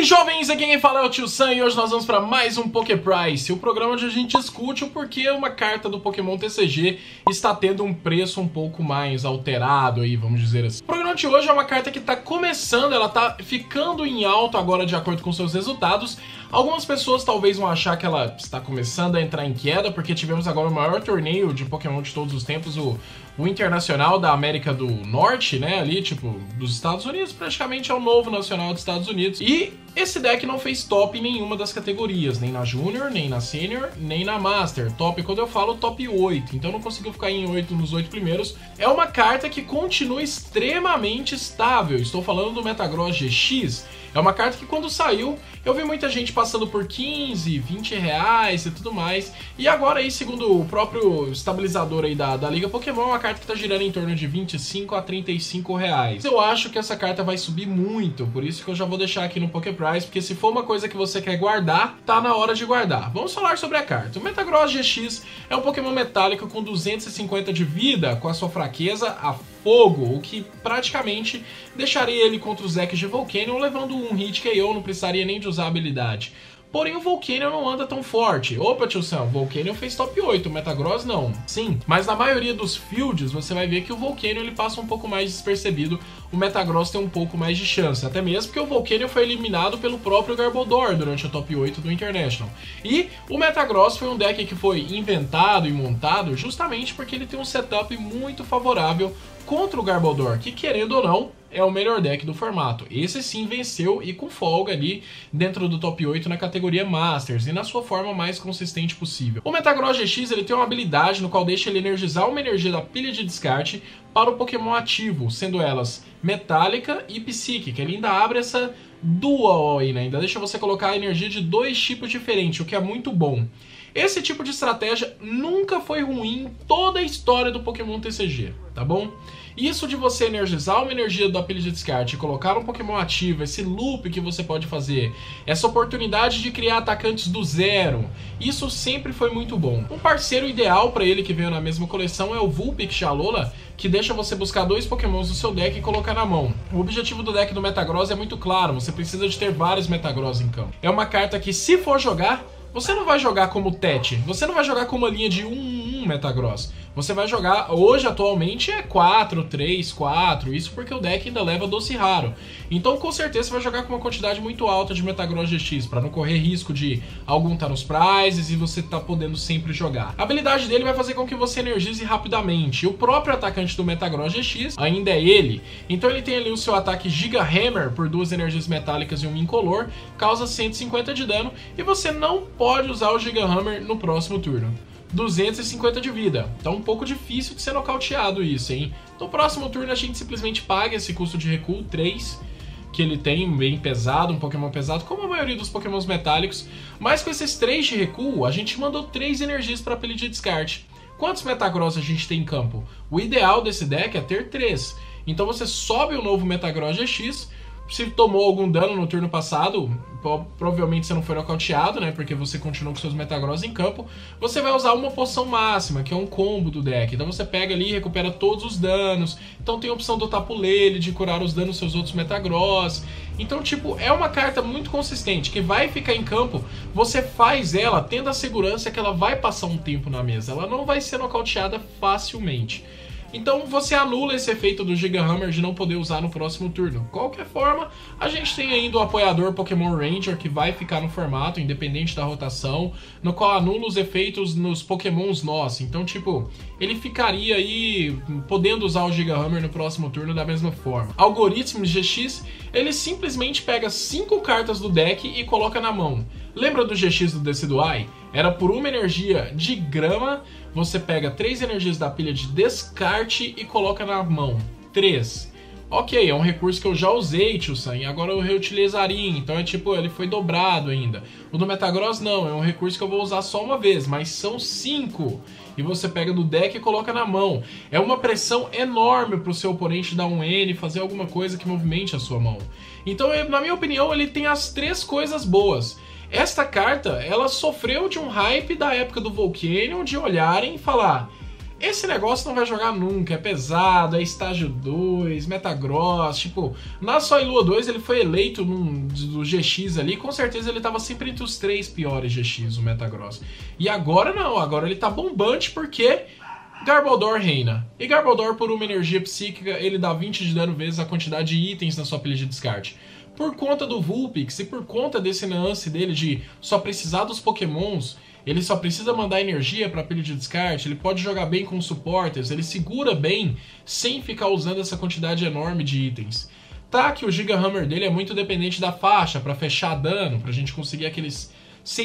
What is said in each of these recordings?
aí, jovens, aqui quem fala é o Tio Sam e hoje nós vamos para mais um Poképrice, o programa onde a gente discute o porquê uma carta do Pokémon TCG está tendo um preço um pouco mais alterado aí, vamos dizer assim. O programa de hoje é uma carta que está começando, ela está ficando em alta agora de acordo com seus resultados. Algumas pessoas talvez vão achar que ela está começando a entrar em queda, porque tivemos agora o maior torneio de Pokémon de todos os tempos, o Internacional da América do Norte, né, ali, tipo, dos Estados Unidos, praticamente é o novo nacional dos Estados Unidos. E esse deck não fez top em nenhuma das categorias, nem na Junior, nem na Senior, nem na Master. Top, quando eu falo, top 8, então não conseguiu ficar em 8 nos 8 primeiros. É uma carta que continua extremamente estável, estou falando do Metagross GX. É uma carta que quando saiu, eu vi muita gente passando por 15, 20 reais e tudo mais. E agora aí, segundo o próprio estabilizador aí da Liga Pokémon, é uma carta que tá girando em torno de 25 a 35 reais. Eu acho que essa carta vai subir muito, por isso que eu já vou deixar aqui no Poképrice, porque se for uma coisa que você quer guardar, tá na hora de guardar. Vamos falar sobre a carta. O Metagross GX é um Pokémon metálico com 250 de vida, com a sua fraqueza a fogo, o que praticamente deixaria ele contra os decks de Volcanion levando um hit KO, não precisaria nem de usar a habilidade. Porém, o Volcanion não anda tão forte. Opa, tio Sam, o Volcanion fez top 8, o Metagross não. Sim, mas na maioria dos fields você vai ver que o Volcanion ele passa um pouco mais despercebido, o Metagross tem um pouco mais de chance. Até mesmo porque o Volcanion foi eliminado pelo próprio Garbodor durante o top 8 do International. E o Metagross foi um deck que foi inventado e montado justamente porque ele tem um setup muito favorável contra o Garbodor, que querendo ou não, é o melhor deck do formato. Esse sim venceu e com folga ali dentro do top 8 na categoria Masters e na sua forma mais consistente possível. O Metagross GX ele tem uma habilidade no qual deixa ele energizar uma energia da pilha de descarte para o Pokémon ativo, sendo elas Metálica e Psíquica. Ele ainda abre essa dual aí, né? Ainda deixa você colocar a energia de dois tipos diferentes, o que é muito bom. Esse tipo de estratégia nunca foi ruim em toda a história do Pokémon TCG, tá bom? Isso de você energizar uma energia da pilha de descarte e colocar um Pokémon ativo, esse loop que você pode fazer, essa oportunidade de criar atacantes do zero, isso sempre foi muito bom. Um parceiro ideal para ele que veio na mesma coleção é o Vulpix Alola, que deixa você buscar dois Pokémons do seu deck e colocar na mão. O objetivo do deck do Metagross é muito claro, você precisa de ter vários Metagross em campo. É uma carta que, se for jogar, você não vai jogar como Tete, você não vai jogar com uma linha de 1-1 Metagross. Você vai jogar, hoje atualmente é 4, 3, 4, isso porque o deck ainda leva doce raro. Então com certeza você vai jogar com uma quantidade muito alta de Metagross GX, para não correr risco de algum estar nos prizes e você tá podendo sempre jogar. A habilidade dele vai fazer com que você energize rapidamente. O próprio atacante do Metagross GX ainda é ele, então ele tem ali o seu ataque Giga Hammer por 2 energias metálicas e um incolor, causa 150 de dano e você não pode usar o Giga Hammer no próximo turno. 250 de vida, tá um pouco difícil de ser nocauteado isso, hein? No próximo turno a gente simplesmente paga esse custo de recuo 3, que ele tem, bem pesado, um Pokémon pesado, como a maioria dos Pokémons metálicos, mas com esses 3 de recuo, a gente mandou 3 energias para a pilha de descarte. Quantos Metagross a gente tem em campo? O ideal desse deck é ter 3, então você sobe o novo Metagross GX, se tomou algum dano no turno passado, provavelmente você não foi nocauteado, né? Porque você continuou com seus Metagross em campo. Você vai usar uma poção máxima, que é um combo do deck. Então você pega ali e recupera todos os danos. Então tem a opção do Tapu Lele, de curar os danos dos seus outros Metagross. Então, tipo, é uma carta muito consistente, que vai ficar em campo. Você faz ela tendo a segurança que ela vai passar um tempo na mesa. Ela não vai ser nocauteada facilmente. Então você anula esse efeito do Giga Hammer de não poder usar no próximo turno. De qualquer forma, a gente tem ainda o apoiador Pokémon Ranger, que vai ficar no formato, independente da rotação, no qual anula os efeitos nos Pokémons nossos. Então, tipo, ele ficaria aí podendo usar o Giga Hammer no próximo turno da mesma forma. Algoritmos GX, ele simplesmente pega 5 cartas do deck e coloca na mão. Lembra do GX do Decidueye? Era por uma energia de grama, você pega 3 energias da pilha de descarte e coloca na mão. 3. Ok, é um recurso que eu já usei, tio Sam, e agora eu reutilizaria, então é tipo, ele foi dobrado ainda. O do Metagross não, é um recurso que eu vou usar só uma vez, mas são 5. E você pega do deck e coloca na mão. É uma pressão enorme para o seu oponente dar um N, fazer alguma coisa que movimente a sua mão. Então, na minha opinião, ele tem as 3 coisas boas. Esta carta, ela sofreu de um hype da época do Volcanion, de olharem e falar: esse negócio não vai jogar nunca, é pesado, é estágio 2, Metagross, tipo, na Soy Lua 2 ele foi eleito do GX ali, com certeza ele tava sempre entre os 3 piores GX, o Metagross. E agora não, agora ele tá bombante porque Garbodor reina. E Garbodor, por uma energia psíquica, ele dá 20 de dano vezes a quantidade de itens na sua pilha de descarte. Por conta do Vulpix e por conta desse lance dele de só precisar dos pokémons, ele só precisa mandar energia para pilha de descarte, ele pode jogar bem com supporters, ele segura bem sem ficar usando essa quantidade enorme de itens. Tá que o Giga Hammer dele é muito dependente da faixa para fechar dano, pra gente conseguir aqueles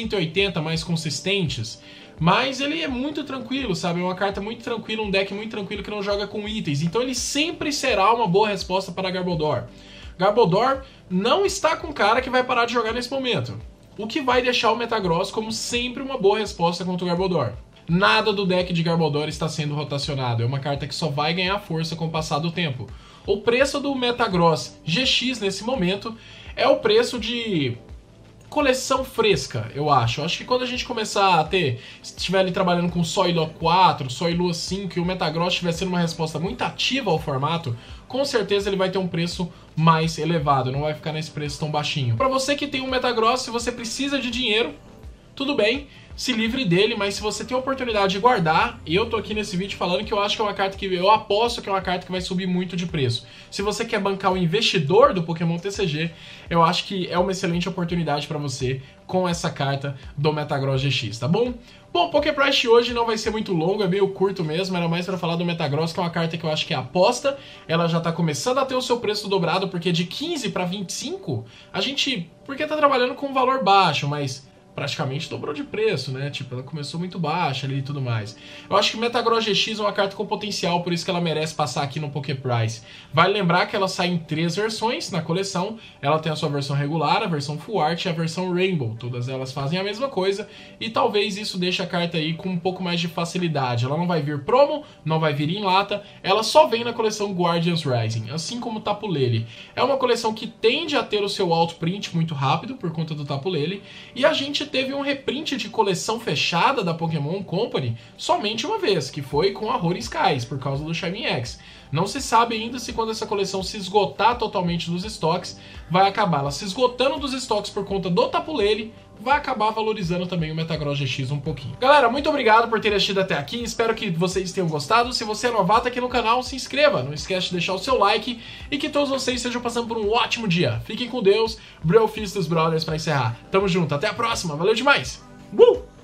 180 mais consistentes, mas ele é muito tranquilo, sabe? É uma carta muito tranquila, um deck muito tranquilo que não joga com itens, então ele sempre será uma boa resposta para Garbodor. Garbodor não está com cara que vai parar de jogar nesse momento, o que vai deixar o Metagross como sempre uma boa resposta contra o Garbodor. Nada do deck de Garbodor está sendo rotacionado, é uma carta que só vai ganhar força com o passar do tempo. O preço do Metagross GX nesse momento é o preço de coleção fresca, eu acho. Acho que quando a gente começar a ter, estiver ali trabalhando com Soy Lua 4, Soy Lua 5 e o Metagross estiver sendo uma resposta muito ativa ao formato, com certeza ele vai ter um preço mais elevado, não vai ficar nesse preço tão baixinho. Para você que tem um Metagross, se você precisa de dinheiro, tudo bem, se livre dele, mas se você tem a oportunidade de guardar, e eu tô aqui nesse vídeo falando que eu acho que é uma carta que eu aposto que é uma carta que vai subir muito de preço. Se você quer bancar o investidor do Pokémon TCG, eu acho que é uma excelente oportunidade para você com essa carta do Metagross GX, tá bom? Bom, o Poképrice de hoje não vai ser muito longo, é meio curto mesmo, era mais para falar do Metagross, que é uma carta que eu acho que é aposta, ela já tá começando a ter o seu preço dobrado, porque de 15 para 25, a gente, porque tá trabalhando com um valor baixo, mas praticamente dobrou de preço, né? Tipo, ela começou muito baixa ali e tudo mais. Eu acho que o Metagross GX é uma carta com potencial, por isso que ela merece passar aqui no Poképrice. Vale lembrar que ela sai em 3 versões na coleção. Ela tem a sua versão regular, a versão Full Art e a versão Rainbow. Todas elas fazem a mesma coisa e talvez isso deixe a carta aí com um pouco mais de facilidade. Ela não vai vir promo, não vai vir em lata, ela só vem na coleção Guardians Rising, assim como o Tapu Lele. É uma coleção que tende a ter o seu autoprint muito rápido por conta do Tapu Lele, e a gente teve um reprint de coleção fechada da Pokémon Company somente uma vez, que foi com a Roaring Skies, por causa do Shiny X. Não se sabe ainda se quando essa coleção se esgotar totalmente dos estoques, vai acabar ela se esgotando dos estoques por conta do Tapu Lele, vai acabar valorizando também o Metagross GX um pouquinho. Galera, muito obrigado por ter assistido até aqui, espero que vocês tenham gostado. Se você é novato aqui no canal, se inscreva, não esquece de deixar o seu like e que todos vocês estejam passando por um ótimo dia. Fiquem com Deus, Breu Fiz dos Brothers pra encerrar. Tamo junto, até a próxima, valeu demais!